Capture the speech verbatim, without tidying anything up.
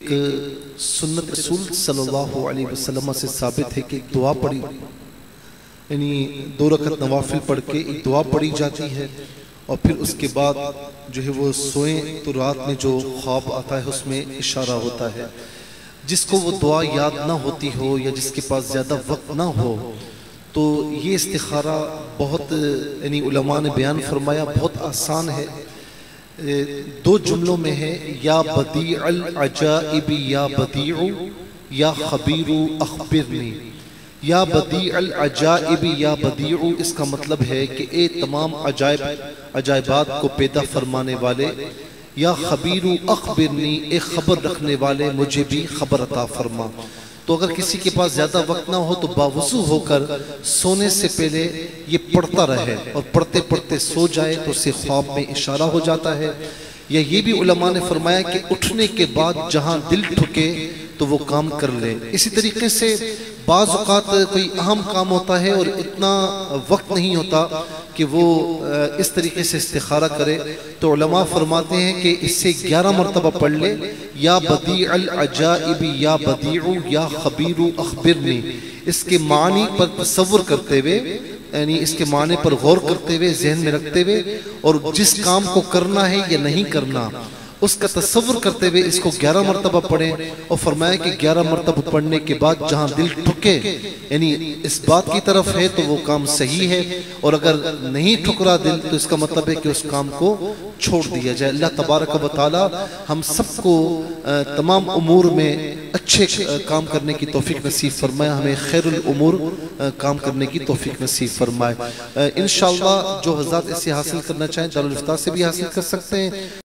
ایک سنت رسول صلی اللہ علیہ وسلم سے ثابت ہے کہ ایک دعا پڑھی، یعنی دو رکعت نوافل پڑھ کے ایک دعا پڑھی جاتی ہے، اور پھر اس کے بعد جو ہے وہ سوئیں تو رات میں جو خواب آتا ہے اس میں اشارہ ہوتا ہے۔ جس کو وہ دعا یاد نہ ہوتی ہو یا جس کے پاس زیادہ وقت نہ ہو تو یہ استخارہ بہت یعنی علماء نے بیان فرمایا بہت آسان ہے، دو جملوں میں ہے، یا بدیع العجائب یا بدیع یا خبیر اخبرنی۔ یا بدیع العجائب یا بدیع اس کا مطلب ہے کہ اے تمام عجائب عجائبات کو پیدا فرمانے والے، یا خبیر اخبرنی اے خبر رکھنے والے مجھے بھی خبر عطا فرما۔ تو اگر کسی کے پاس زیادہ وقت نہ ہو تو باوضو ہو کر سونے سے پہلے یہ پڑھتا رہے، اور پڑھتے پڑھتے سو جائے تو اسے خواب میں اشارہ ہو جاتا ہے۔ یا یہ بھی علماء نے فرمایا کہ اٹھنے کے بعد جہاں دل ٹھکے تو وہ کام کر لے۔ اسی طریقے سے بعض اوقات کوئی اہم کام ہوتا ہے اور اتنا وقت نہیں ہوتا کہ وہ اس طریقے سے استخارہ کرے، تو علماء فرماتے ہیں کہ اس سے گیارہ مرتبہ پڑھ لے، یا بدیع العجائب یا بدیع یا خبیر اخبرنی۔ اس کے معنی پر تصور کرتے ہوئے، یعنی اس کے معنی پر غور کرتے ہوئے، ذہن میں رکھتے ہوئے، اور جس کام کو کرنا ہے یا نہیں کرنا اس کا تصور کرتے ہوئے اس کو گیارہ مرتبہ پڑھیں۔ اور فرمایا کہ گیارہ مرتبہ پڑھنے کے بعد جہاں دل ٹھکے، یعنی اس بات کی طرف ہے تو وہ کام صحیح ہے، اور اگر نہیں ٹھکرا دل تو اس کا مطلب ہے کہ اس کام کو چھوڑ دیا جائے۔ اللہ تبارک و تعالی ہم سب کو تمام امور میں اچھے کام کرنے کی توفیق نصیب فرمائے، ہمیں خیر الامور کام کرنے کی توفیق نصیب فرمائے۔ انشاءاللہ جو حضرات اسے حاصل کرنا چاہیں دارالفتاح سے بھی حاصل کر سکتے ہیں۔